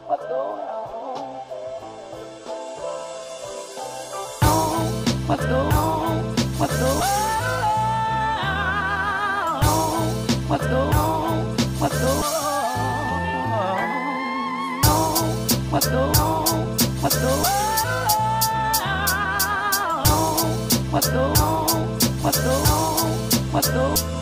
What's going on? What's going on? What's going on? What's going on? What's going on? What's going on? What's going on? What's going on? What's going on? What's going on?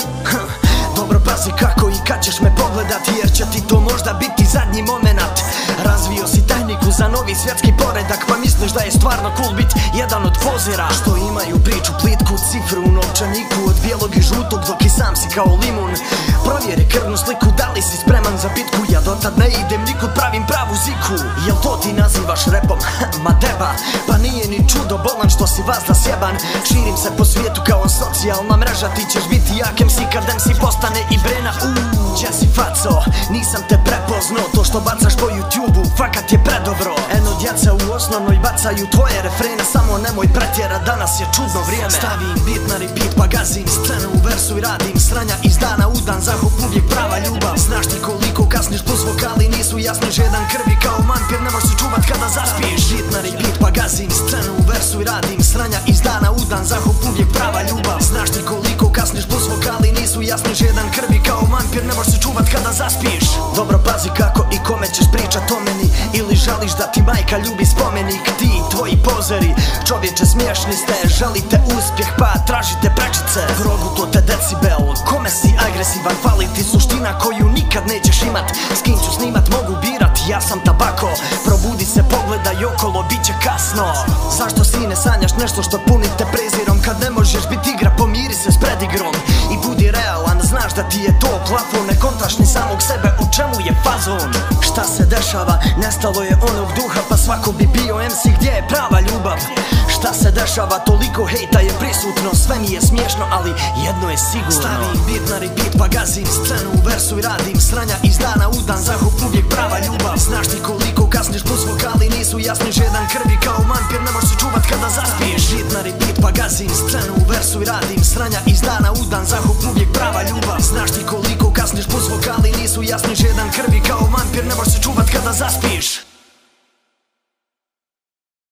Dobro pazi kako i kad ćeš me pogledati, jer će ti to možda biti zadnji moment. Razvio si tehniku za novi svjetski poredak, pa misliš da je stvarno cool bit jedan od pozera što imaju priču plitku, cifru u novčaniku od bijelog i žutog, dok i sam si kao limun. Provjeri krvnu sliku, da li si spreman za bitku. Ja dotad ne idem nikud, pravim pravu ziku. Jel to ti nazivaš repom? Ma deba, pa nije ni čudo bolan što si vazda sjeban. Širim se po svijetu kao socijalna mreža, ti ćeš biti jak MC kad MC postane i brena. Če si faco, nisam te prepoznao, to što bacaš po YouTube-u fakat je predobro. Eno djeca u osnovnoj bacaju tvoje refrene, samo nemoj pretjera, danas je čudno vrijeme. Stavim beat na repeat pa gazim scenu u versu i radim sranja iz dana u dan, za hop uvijek prava ljubav. Znaš ti koliko kasniš, plus vokali nisu jasni, žedan krvi kao vampir, ne možeš se čuvat kada zaspiješ. Beat na repeat pa gazim scenu u versu i radim sranja iz dana u dan, za hop uvijek prava ljubav. Znaš ti koliko kasniš, plus vokali nisu jasni, žedan krvi kao vampir, ne možeš se čuvat kada zaspiješ. Dobro pazi kako i kome ćeš pričat o meni, ili žališ da ti majka ljubi spomenik. Ti i tvoji pozeri, čovječe smiješni ste, želite uspjeh pa tražite prečice. Vrogu to te decibel, kome si agresivan, fali ti suština koju nikad nećeš imat. S kim ću snimat mogu birat, ja sam tabako. Probudi se, pogledaj okolo, bit će kasno. Zašto sine sanjaš nešto što puni te prezirom, kad ne možeš bit igra, pomiri se s predigrom. I budi realan, znaš da ti je to plafon, ne kontaš ni samog sebe, u čemu je fazon. Šta se dešava, nestalo je onog duha, pa svako bi bio MC, gdje je prava ljubav. Šta se dešava, toliko hejta je prisutno, sve mi je smiješno, ali jedno je sigurno. Stavim beat na repeat pa gazim scenu u versu i radim sranja iz dana u dan, za hop uvijek prava ljubav. Znaš ti koliko kasniš, plus vokali nisu jasni, žedan krvi kao vampir, ne možeš se čuvat kada zaspiješ. Beat na repeat pa gazim scenu u versu i radim sranja iz dana u dan, za hop uvijek prava ljubav. Znaš ti koliko kasniš, plus vokali nisu jasni, žedan krvi kao vampir, ne možeš se čuvat kada zaspiješ.